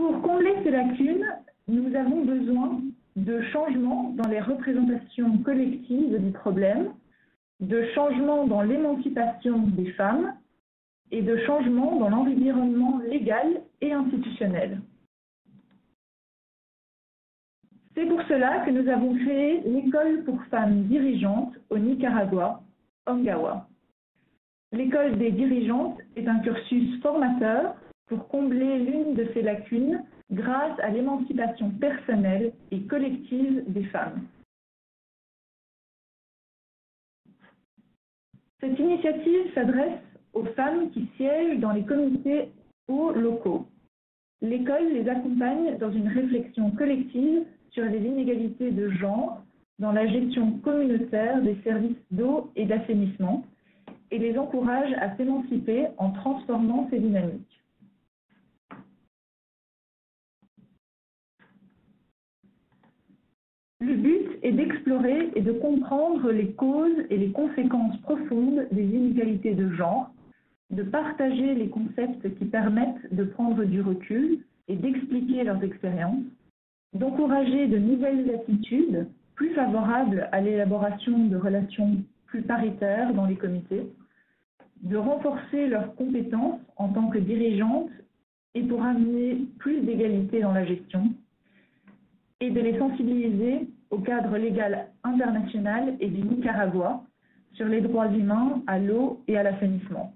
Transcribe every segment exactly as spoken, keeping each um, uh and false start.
Pour combler ces lacunes, nous avons besoin de changements dans les représentations collectives du problème, de changements dans l'émancipation des femmes et de changements dans l'environnement légal et institutionnel. C'est pour cela que nous avons créé l'école pour femmes dirigeantes au Nicaragua, Ongawa. L'école des dirigeantes est un cursus formateur pour combler l'une de ces lacunes grâce à l'émancipation personnelle et collective des femmes. Cette initiative s'adresse aux femmes qui siègent dans les comités hauts locaux. L'école les accompagne dans une réflexion collective sur les inégalités de genre dans la gestion communautaire des services d'eau et d'assainissement et les encourage à s'émanciper en transformant ces dynamiques. Le but est d'explorer et de comprendre les causes et les conséquences profondes des inégalités de genre, de partager les concepts qui permettent de prendre du recul et d'expliquer leurs expériences, d'encourager de nouvelles attitudes plus favorables à l'élaboration de relations plus paritaires dans les comités, de renforcer leurs compétences en tant que dirigeantes et pour amener plus d'égalité dans la gestion, et de les sensibiliser au cadre légal international et du Nicaragua sur les droits humains à l'eau et à l'assainissement.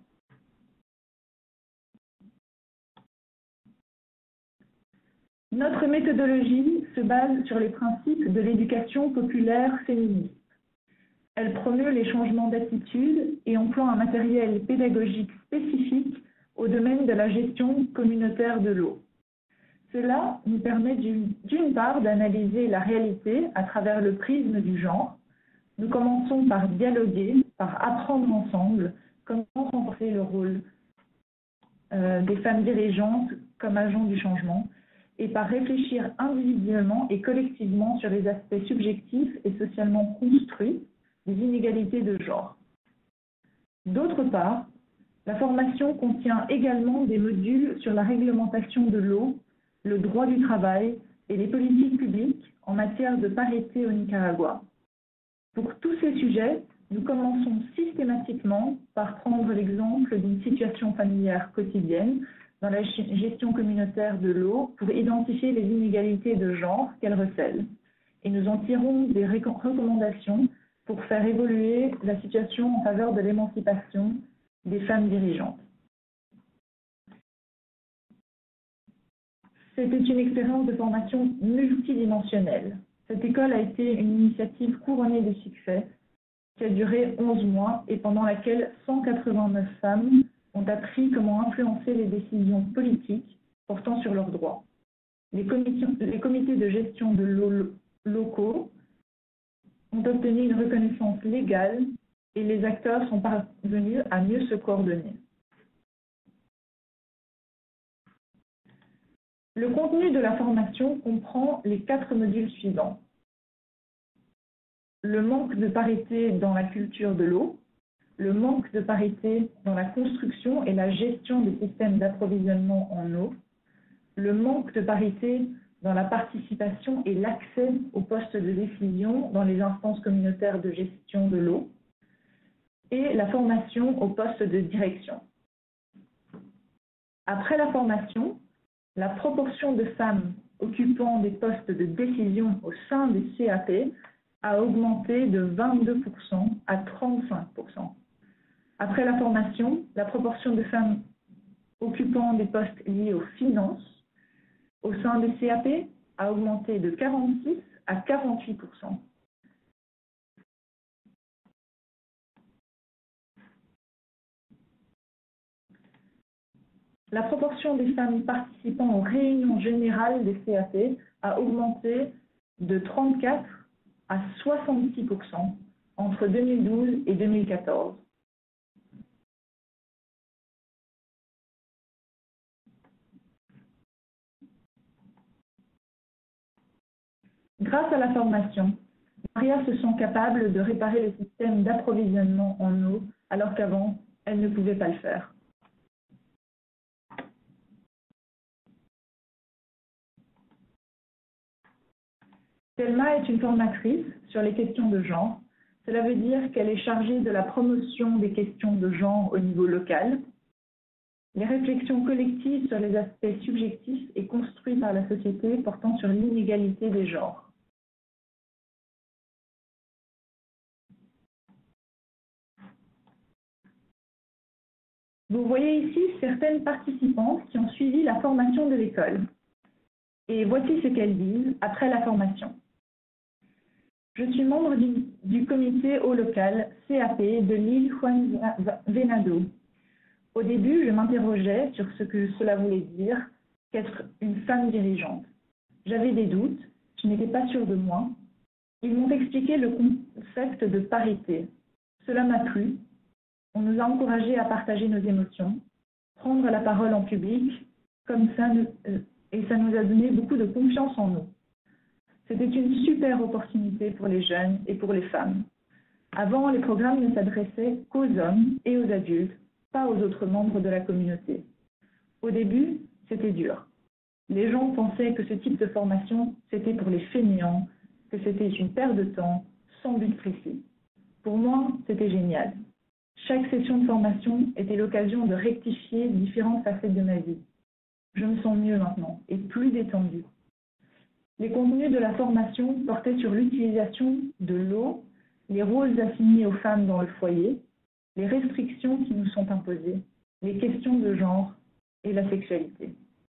Notre méthodologie se base sur les principes de l'éducation populaire féministe. Elle promeut les changements d'attitude et emploie un matériel pédagogique spécifique au domaine de la gestion communautaire de l'eau. Cela nous permet d'une part d'analyser la réalité à travers le prisme du genre. Nous commençons par dialoguer, par apprendre ensemble comment renforcer le rôle euh, des femmes dirigeantes comme agents du changement et par réfléchir individuellement et collectivement sur les aspects subjectifs et socialement construits des inégalités de genre. D'autre part, la formation contient également des modules sur la réglementation de l'eau, le droit du travail et les politiques publiques en matière de parité au Nicaragua. Pour tous ces sujets, nous commençons systématiquement par prendre l'exemple d'une situation familière quotidienne dans la gestion communautaire de l'eau pour identifier les inégalités de genre qu'elle recèle. Et nous en tirons des recommandations pour faire évoluer la situation en faveur de l'émancipation des femmes dirigeantes. C'était une expérience de formation multidimensionnelle. Cette école a été une initiative couronnée de succès qui a duré onze mois et pendant laquelle cent quatre-vingt-neuf femmes ont appris comment influencer les décisions politiques portant sur leurs droits. Les comités, les comités de gestion de l'eau locaux ont obtenu une reconnaissance légale et les acteurs sont parvenus à mieux se coordonner. Le contenu de la formation comprend les quatre modules suivants. Le manque de parité dans la culture de l'eau, le manque de parité dans la construction et la gestion des systèmes d'approvisionnement en eau, le manque de parité dans la participation et l'accès aux postes de décision dans les instances communautaires de gestion de l'eau, et la formation au poste de direction. Après la formation, la proportion de femmes occupant des postes de décision au sein des C A P a augmenté de vingt-deux pour cent à trente-cinq pour cent. Après la formation, la proportion de femmes occupant des postes liés aux finances au sein des C A P a augmenté de quarante-six à quarante-huit pour cent. La proportion des femmes participant aux réunions générales des C A P a augmenté de trente-quatre à soixante-six pour cent entre deux mille douze et deux mille quatorze. Grâce à la formation, Maria se sent capable de réparer le système d'approvisionnement en eau alors qu'avant, elle ne pouvait pas le faire. Thelma est une formatrice sur les questions de genre. Cela veut dire qu'elle est chargée de la promotion des questions de genre au niveau local. Les réflexions collectives sur les aspects subjectifs et construits par la société portant sur l'inégalité des genres. Vous voyez ici certaines participantes qui ont suivi la formation de l'école. Et voici ce qu'elles disent après la formation. Je suis membre du, du comité au local C A P de l'île Juan Venado. Au début, je m'interrogeais sur ce que cela voulait dire qu'être une femme dirigeante. J'avais des doutes, je n'étais pas sûre de moi. Ils m'ont expliqué le concept de parité. Cela m'a plu. On nous a encouragés à partager nos émotions, prendre la parole en public, comme ça, et ça nous a donné beaucoup de confiance en nous. C'était une super opportunité pour les jeunes et pour les femmes. Avant, les programmes ne s'adressaient qu'aux hommes et aux adultes, pas aux autres membres de la communauté. Au début, c'était dur. Les gens pensaient que ce type de formation, c'était pour les fainéants, que c'était une perte de temps, sans but précis. Pour moi, c'était génial. Chaque session de formation était l'occasion de rectifier différentes facettes de ma vie. Je me sens mieux maintenant et plus détendue. Les contenus de la formation portaient sur l'utilisation de l'eau, les rôles assignés aux femmes dans le foyer, les restrictions qui nous sont imposées, les questions de genre et la sexualité.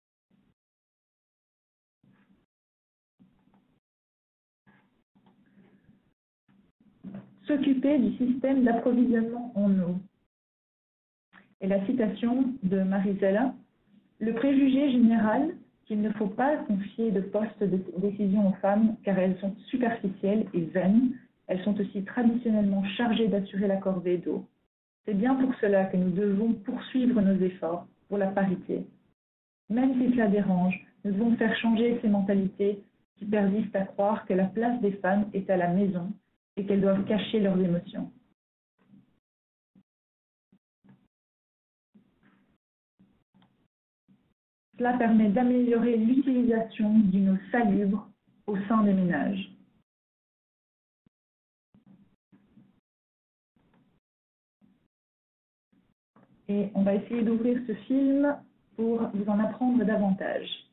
S'occuper du système d'approvisionnement en eau. Et la citation de Marisela, le préjugé général qu'il ne faut pas confier de postes de décision aux femmes car elles sont superficielles et vaines, elles sont aussi traditionnellement chargées d'assurer la corvée d'eau. C'est bien pour cela que nous devons poursuivre nos efforts pour la parité. Même si cela dérange, nous devons faire changer ces mentalités qui persistent à croire que la place des femmes est à la maison et qu'elles doivent cacher leurs émotions. Cela permet d'améliorer l'utilisation d'une eau salubre au sein des ménages. Et on va essayer d'ouvrir ce film pour vous en apprendre davantage.